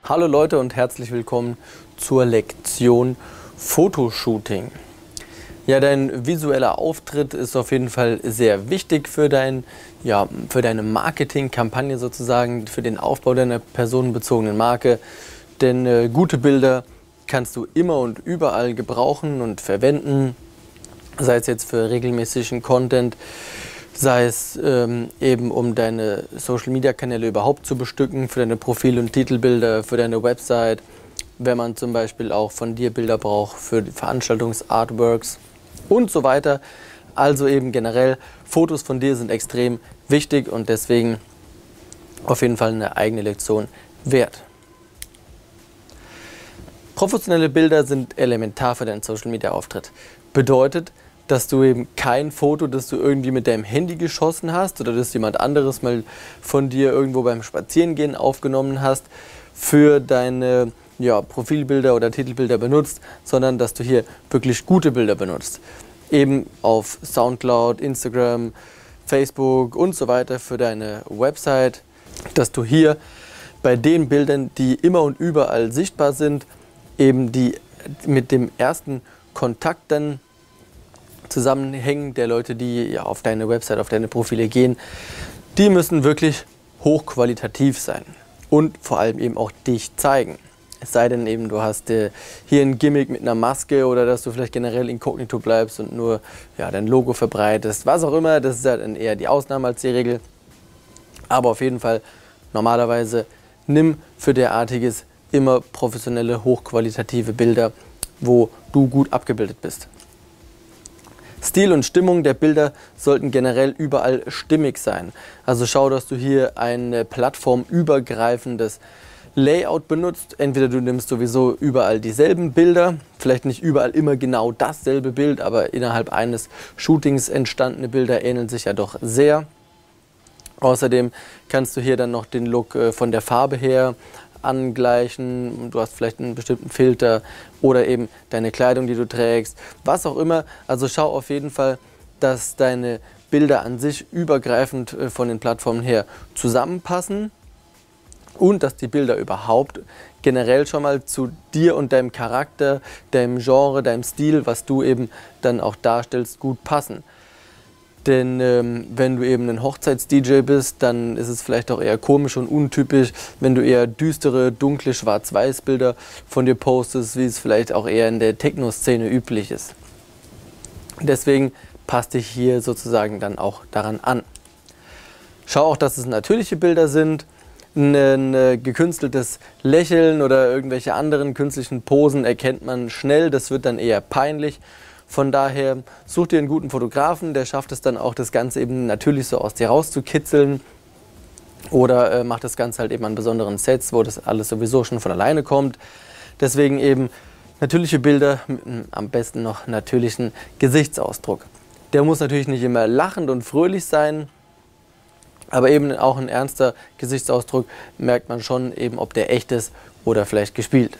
Hallo Leute und herzlich willkommen zur Lektion Fotoshooting. Ja, dein visueller Auftritt ist auf jeden Fall sehr wichtig für deine Marketingkampagne sozusagen, für den Aufbau deiner personenbezogenen Marke. Denn gute Bilder kannst du immer und überall gebrauchen und verwenden, sei es jetzt für regelmäßigen Content, sei es eben um deine Social-Media-Kanäle überhaupt zu bestücken, für deine Profil- und Titelbilder, für deine Website, wenn man zum Beispiel auch von dir Bilder braucht für Veranstaltungs-Artworks und so weiter. Also eben generell, Fotos von dir sind extrem wichtig und deswegen auf jeden Fall eine eigene Lektion wert. Professionelle Bilder sind elementar für deinen Social-Media-Auftritt. Bedeutet, dass du eben kein Foto, das du irgendwie mit deinem Handy geschossen hast oder das jemand anderes mal von dir irgendwo beim Spazierengehen aufgenommen hast, für deine Profilbilder oder Titelbilder benutzt, sondern dass du hier wirklich gute Bilder benutzt. Eben auf Soundcloud, Instagram, Facebook und so weiter für deine Website, dass du hier bei den Bildern, die immer und überall sichtbar sind, eben die mit dem ersten Kontakt dann zusammenhängen, der Leute, die auf deine Website, auf deine Profile gehen, die müssen wirklich hochqualitativ sein und vor allem eben auch dich zeigen. Es sei denn eben, du hast hier ein Gimmick mit einer Maske oder dass du vielleicht generell inkognito bleibst und nur dein Logo verbreitest, was auch immer, das ist ja dann eher die Ausnahme als die Regel. Aber auf jeden Fall, normalerweise nimm für derartiges immer professionelle, hochqualitative Bilder, wo du gut abgebildet bist. Stil und Stimmung der Bilder sollten generell überall stimmig sein. Also schau, dass du hier ein plattformübergreifendes Layout benutzt. Entweder du nimmst sowieso überall dieselben Bilder, vielleicht nicht überall immer genau dasselbe Bild, aber innerhalb eines Shootings entstandene Bilder ähneln sich ja doch sehr. Außerdem kannst du hier dann noch den Look von der Farbe her angleichen, du hast vielleicht einen bestimmten Filter oder eben deine Kleidung, die du trägst, was auch immer. Also schau auf jeden Fall, dass deine Bilder an sich übergreifend von den Plattformen her zusammenpassen und dass die Bilder überhaupt generell schon mal zu dir und deinem Charakter, deinem Genre, deinem Stil, was du eben dann auch darstellst, gut passen. Denn wenn du eben ein Hochzeits-DJ bist, dann ist es vielleicht auch eher komisch und untypisch, wenn du eher düstere, dunkle, Schwarz-Weiß-Bilder von dir postest, wie es vielleicht auch eher in der Techno-Szene üblich ist. Deswegen passt dich hier sozusagen dann auch daran an. Schau auch, dass es natürliche Bilder sind. Ein gekünsteltes Lächeln oder irgendwelche anderen künstlichen Posen erkennt man schnell, das wird dann eher peinlich. Von daher such dir einen guten Fotografen, der schafft es dann auch, das Ganze eben natürlich so aus dir rauszukitzeln. Oder macht das Ganze halt eben an besonderen Sets, wo das alles sowieso schon von alleine kommt. Deswegen eben natürliche Bilder mit einem am besten noch natürlichen Gesichtsausdruck. Der muss natürlich nicht immer lachend und fröhlich sein, aber eben auch ein ernster Gesichtsausdruck merkt man schon eben, ob der echt ist oder vielleicht gespielt.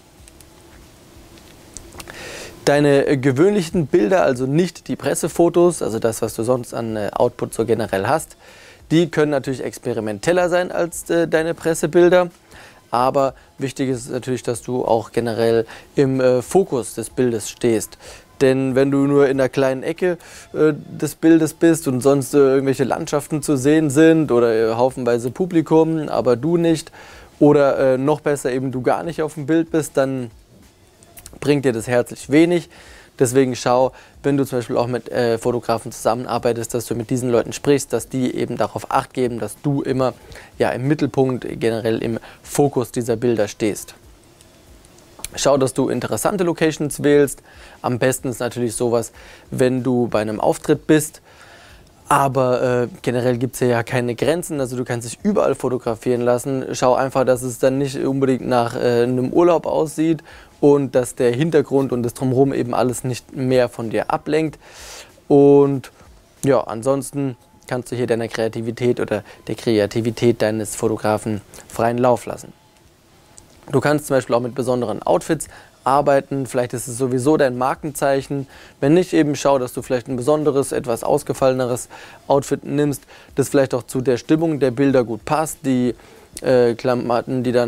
Deine gewöhnlichen Bilder, also nicht die Pressefotos, also das, was du sonst an Output so generell hast, die können natürlich experimenteller sein als deine Pressebilder. Aber wichtig ist natürlich, dass du auch generell im Fokus des Bildes stehst. Denn wenn du nur in einer kleinen Ecke des Bildes bist und sonst irgendwelche Landschaften zu sehen sind oder haufenweise Publikum, aber du nicht, oder noch besser eben du gar nicht auf dem Bild bist, dann bringt dir das herzlich wenig. Deswegen schau, wenn du zum Beispiel auch mit Fotografen zusammenarbeitest, dass du mit diesen Leuten sprichst, dass die eben darauf Acht geben, dass du immer im Mittelpunkt, generell im Fokus dieser Bilder stehst. Schau, dass du interessante Locations wählst. Am besten ist natürlich sowas, wenn du bei einem Auftritt bist. Aber generell gibt es ja keine Grenzen, also du kannst dich überall fotografieren lassen. Schau einfach, dass es dann nicht unbedingt nach einem Urlaub aussieht und dass der Hintergrund und das Drumherum eben alles nicht mehr von dir ablenkt. Und ja, ansonsten kannst du hier deiner Kreativität oder der Kreativität deines Fotografen freien Lauf lassen. Du kannst zum Beispiel auch mit besonderen Outfits arbeiten, vielleicht ist es sowieso dein Markenzeichen. Wenn nicht, eben schau, dass du vielleicht ein besonderes, etwas ausgefalleneres Outfit nimmst, das vielleicht auch zu der Stimmung der Bilder gut passt. Die Klamotten, die dann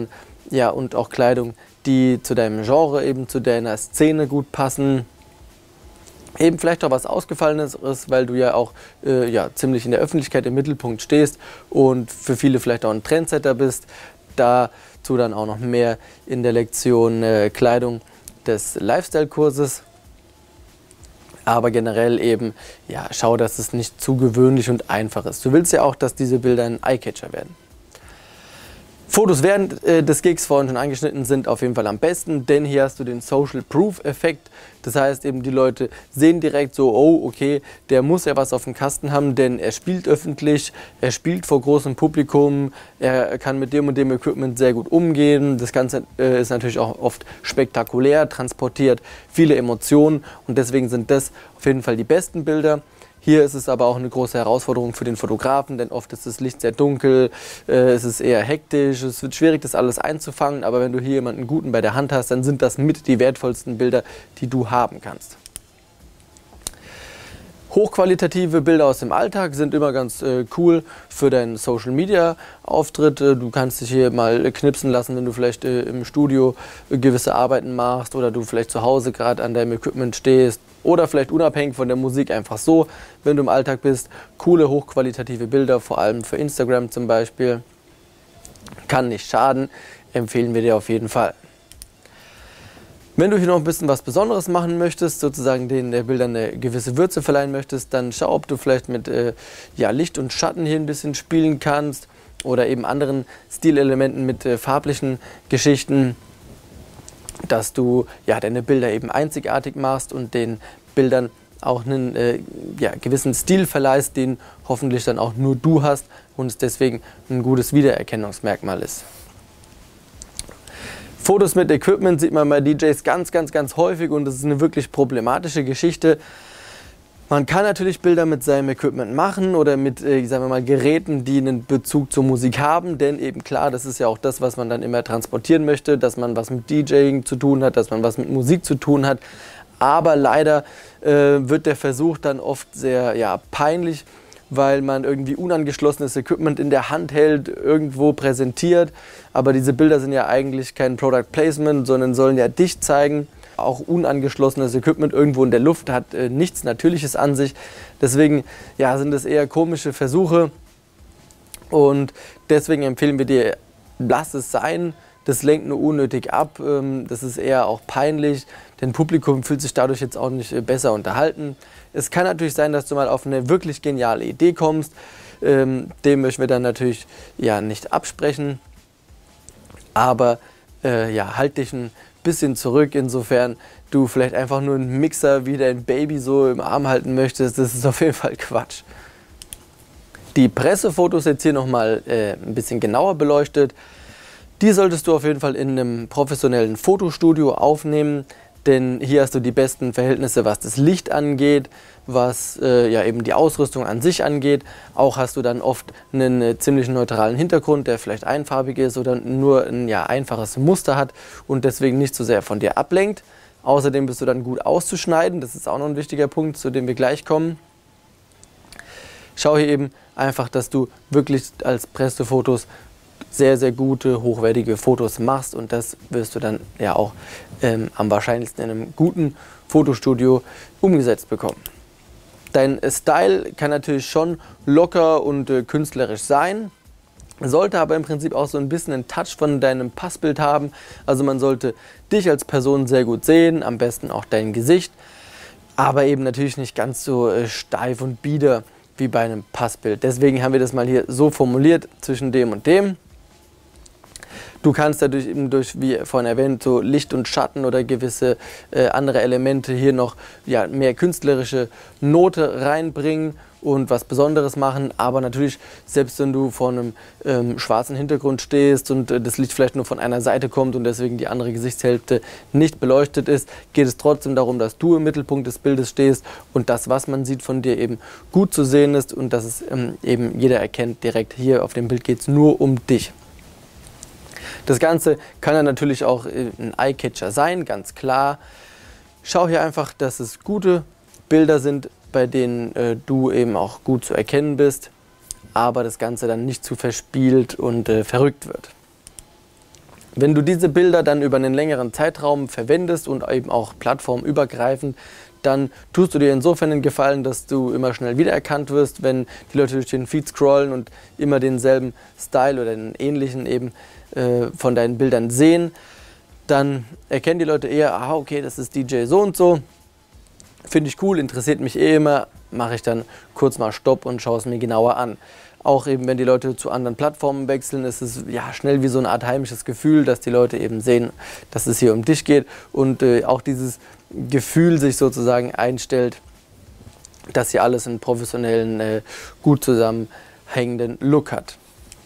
ja, und auch Kleidung, die zu deinem Genre, eben zu deiner Szene gut passen. Eben vielleicht auch was Ausgefallenes ist, weil du ja auch ja, ziemlich in der Öffentlichkeit im Mittelpunkt stehst und für viele vielleicht auch ein Trendsetter bist. Dazu dann auch noch mehr in der Lektion Kleidung des Lifestyle-Kurses. Aber generell eben, ja, schau, dass es nicht zu gewöhnlich und einfach ist. Du willst ja auch, dass diese Bilder ein Eyecatcher werden. Fotos während des Gigs vorhin schon angeschnitten sind auf jeden Fall am besten, denn hier hast du den Social Proof Effekt. Das heißt eben, die Leute sehen direkt so, oh okay, der muss ja was auf dem Kasten haben, denn er spielt öffentlich, er spielt vor großem Publikum, er kann mit dem und dem Equipment sehr gut umgehen. Das Ganze ist natürlich auch oft spektakulär, transportiert viele Emotionen und deswegen sind das auf jeden Fall die besten Bilder. Hier ist es aber auch eine große Herausforderung für den Fotografen, denn oft ist das Licht sehr dunkel, es ist eher hektisch, es wird schwierig, das alles einzufangen. Aber wenn du hier jemanden Guten bei der Hand hast, dann sind das mit die wertvollsten Bilder, die du haben kannst. Hochqualitative Bilder aus dem Alltag sind immer ganz cool für deinen Social Media Auftritt. Du kannst dich hier mal knipsen lassen, wenn du vielleicht im Studio gewisse Arbeiten machst oder du vielleicht zu Hause gerade an deinem Equipment stehst oder vielleicht unabhängig von der Musik einfach so, wenn du im Alltag bist. Coole, hochqualitative Bilder, vor allem für Instagram zum Beispiel. Kann nicht schaden, empfehlen wir dir auf jeden Fall. Wenn du hier noch ein bisschen was Besonderes machen möchtest, sozusagen den Bildern eine gewisse Würze verleihen möchtest, dann schau, ob du vielleicht mit ja, Licht und Schatten hier ein bisschen spielen kannst oder eben anderen Stilelementen mit farblichen Geschichten, dass du ja, deine Bilder eben einzigartig machst und den Bildern auch einen ja, gewissen Stil verleihst, den hoffentlich dann auch nur du hast und es deswegen ein gutes Wiedererkennungsmerkmal ist. Fotos mit Equipment sieht man bei DJs ganz häufig und das ist eine wirklich problematische Geschichte. Man kann natürlich Bilder mit seinem Equipment machen oder mit sagen wir mal, Geräten, die einen Bezug zur Musik haben, denn eben klar, das ist ja auch das, was man dann immer transportieren möchte, dass man was mit DJing zu tun hat, dass man was mit Musik zu tun hat. Aber leider wird der Versuch dann oft sehr ja, peinlich, weil man irgendwie unangeschlossenes Equipment in der Hand hält, irgendwo präsentiert. Aber diese Bilder sind ja eigentlich kein Product Placement, sondern sollen ja dich zeigen. Auch unangeschlossenes Equipment irgendwo in der Luft hat nichts Natürliches an sich. Deswegen ja, sind es eher komische Versuche. Und deswegen empfehlen wir dir, lass es sein. Das lenkt nur unnötig ab. Das ist eher auch peinlich. Denn Publikum fühlt sich dadurch jetzt auch nicht besser unterhalten. Es kann natürlich sein, dass du mal auf eine wirklich geniale Idee kommst. Dem möchten wir dann natürlich ja, nicht absprechen. Aber ja, halt dich ein bisschen zurück, insofern du vielleicht einfach nur einen Mixer wie dein Baby so im Arm halten möchtest. Das ist auf jeden Fall Quatsch. Die Pressefotos jetzt hier nochmal ein bisschen genauer beleuchtet. Die solltest du auf jeden Fall in einem professionellen Fotostudio aufnehmen, denn hier hast du die besten Verhältnisse, was das Licht angeht, was ja eben die Ausrüstung an sich angeht. Auch hast du dann oft einen ziemlich neutralen Hintergrund, der vielleicht einfarbig ist oder nur ein ja, einfaches Muster hat und deswegen nicht so sehr von dir ablenkt. Außerdem bist du dann gut auszuschneiden, das ist auch noch ein wichtiger Punkt, zu dem wir gleich kommen. Schau hier eben einfach, dass du wirklich als Pressefotos sehr gute, hochwertige Fotos machst und das wirst du dann ja auch am wahrscheinlichsten in einem guten Fotostudio umgesetzt bekommen. Dein Style kann natürlich schon locker und künstlerisch sein, sollte aber im Prinzip auch so ein bisschen einen Touch von deinem Passbild haben. Also man sollte dich als Person sehr gut sehen, am besten auch dein Gesicht, aber eben natürlich nicht ganz so steif und bieder wie bei einem Passbild. Deswegen haben wir das mal hier so formuliert zwischen dem und dem. Du kannst dadurch eben durch, wie vorhin erwähnt, so Licht und Schatten oder gewisse andere Elemente hier noch ja, mehr künstlerische Note reinbringen und was Besonderes machen. Aber natürlich, selbst wenn du vor einem schwarzen Hintergrund stehst und das Licht vielleicht nur von einer Seite kommt und deswegen die andere Gesichtshälfte nicht beleuchtet ist, geht es trotzdem darum, dass du im Mittelpunkt des Bildes stehst und das, was man sieht von dir, eben gut zu sehen ist und dass es eben jeder erkennt, direkt hier auf dem Bild geht es nur um dich. Das Ganze kann dann natürlich auch ein Eyecatcher sein, ganz klar. Schau hier einfach, dass es gute Bilder sind, bei denen du eben auch gut zu erkennen bist, aber das Ganze dann nicht zu verspielt und verrückt wird. Wenn du diese Bilder dann über einen längeren Zeitraum verwendest und eben auch plattformübergreifend, dann tust du dir insofern einen Gefallen, dass du immer schnell wiedererkannt wirst, wenn die Leute durch den Feed scrollen und immer denselben Style oder den ähnlichen eben von deinen Bildern sehen. Dann erkennen die Leute eher, ah okay, das ist DJ so und so, finde ich cool, interessiert mich eh immer, mache ich dann kurz mal Stopp und schaue es mir genauer an. Auch eben, wenn die Leute zu anderen Plattformen wechseln, ist es ja schnell wie so eine Art heimisches Gefühl, dass die Leute eben sehen, dass es hier um dich geht und auch dieses Gefühl sich sozusagen einstellt, dass hier alles einen professionellen, gut zusammenhängenden Look hat.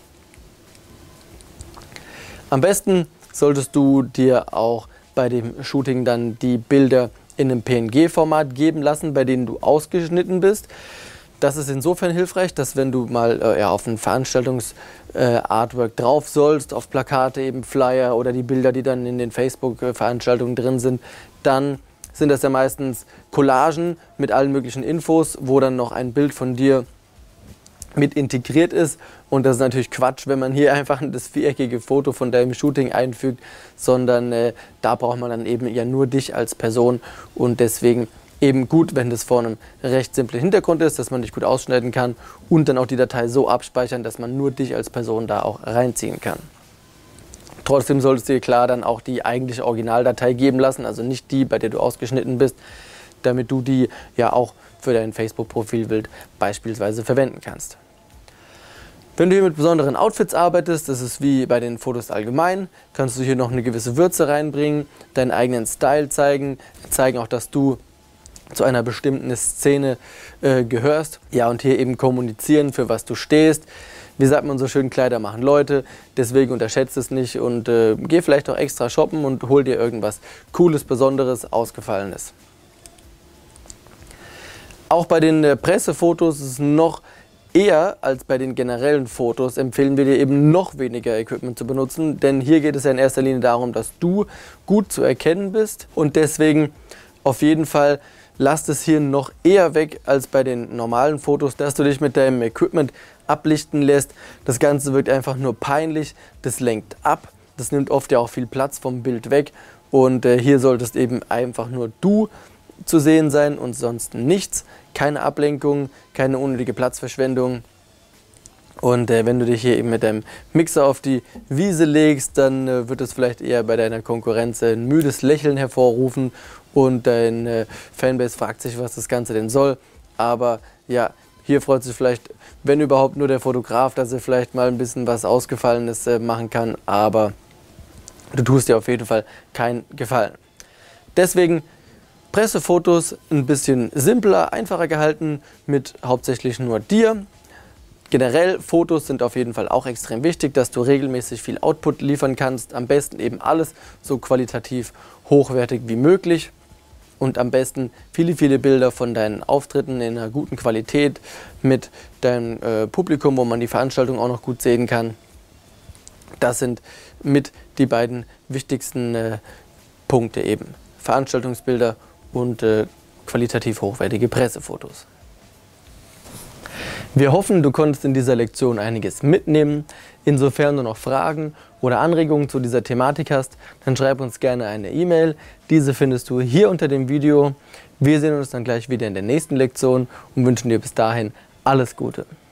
Am besten solltest du dir auch bei dem Shooting dann die Bilder in einem PNG-Format geben lassen, bei denen du ausgeschnitten bist. Das ist insofern hilfreich, dass wenn du mal auf ein Veranstaltungs-Artwork drauf sollst, auf Plakate, eben Flyer oder die Bilder, die dann in den Facebook-Veranstaltungen drin sind, dann sind das ja meistens Collagen mit allen möglichen Infos, wo dann noch ein Bild von dir mit integriert ist. Und das ist natürlich Quatsch, wenn man hier einfach das viereckige Foto von deinem Shooting einfügt, sondern da braucht man dann eben ja nur dich als Person und deswegen eben gut, wenn das vor einem recht simplen Hintergrund ist, dass man dich gut ausschneiden kann und dann auch die Datei so abspeichern, dass man nur dich als Person da auch reinziehen kann. Trotzdem solltest du dir klar dann auch die eigentliche Originaldatei geben lassen, also nicht die, bei der du ausgeschnitten bist, damit du die ja auch für dein Facebook-Profilbild beispielsweise verwenden kannst. Wenn du hier mit besonderen Outfits arbeitest, das ist wie bei den Fotos allgemein, kannst du hier noch eine gewisse Würze reinbringen, deinen eigenen Style zeigen auch, dass du zu einer bestimmten Szene gehörst. Ja, und hier eben kommunizieren, für was du stehst. Wie sagt man so schön, Kleider machen Leute, deswegen unterschätzt es nicht und geh vielleicht auch extra shoppen und hol dir irgendwas Cooles, Besonderes, Ausgefallenes. Auch bei den Pressefotos ist es noch eher als bei den generellen Fotos empfehlen wir dir eben noch weniger Equipment zu benutzen, denn hier geht es ja in erster Linie darum, dass du gut zu erkennen bist und deswegen auf jeden Fall lasst es hier noch eher weg als bei den normalen Fotos, dass du dich mit deinem Equipment ablichten lässt. Das Ganze wirkt einfach nur peinlich, das lenkt ab, das nimmt oft ja auch viel Platz vom Bild weg und hier solltest eben einfach nur du zu sehen sein und sonst nichts. Keine Ablenkung, keine unnötige Platzverschwendung. Und wenn du dich hier eben mit deinem Mixer auf die Wiese legst, dann wird es vielleicht eher bei deiner Konkurrenz ein müdes Lächeln hervorrufen und dein Fanbase fragt sich, was das Ganze denn soll. Aber ja, hier freut sich vielleicht, wenn überhaupt, nur der Fotograf, dass er vielleicht mal ein bisschen was Ausgefallenes machen kann. Aber du tust dir auf jeden Fall keinen Gefallen. Deswegen Pressefotos ein bisschen simpler, einfacher gehalten mit hauptsächlich nur dir. Generell Fotos sind auf jeden Fall auch extrem wichtig, dass du regelmäßig viel Output liefern kannst. Am besten eben alles so qualitativ hochwertig wie möglich. Und am besten viele, viele Bilder von deinen Auftritten in einer guten Qualität mit deinem Publikum, wo man die Veranstaltung auch noch gut sehen kann. Das sind mit die beiden wichtigsten Punkte eben. Veranstaltungsbilder und qualitativ hochwertige Pressefotos. Wir hoffen, du konntest in dieser Lektion einiges mitnehmen. Insofern du noch Fragen oder Anregungen zu dieser Thematik hast, dann schreib uns gerne eine E-Mail. Diese findest du hier unter dem Video. Wir sehen uns dann gleich wieder in der nächsten Lektion und wünschen dir bis dahin alles Gute.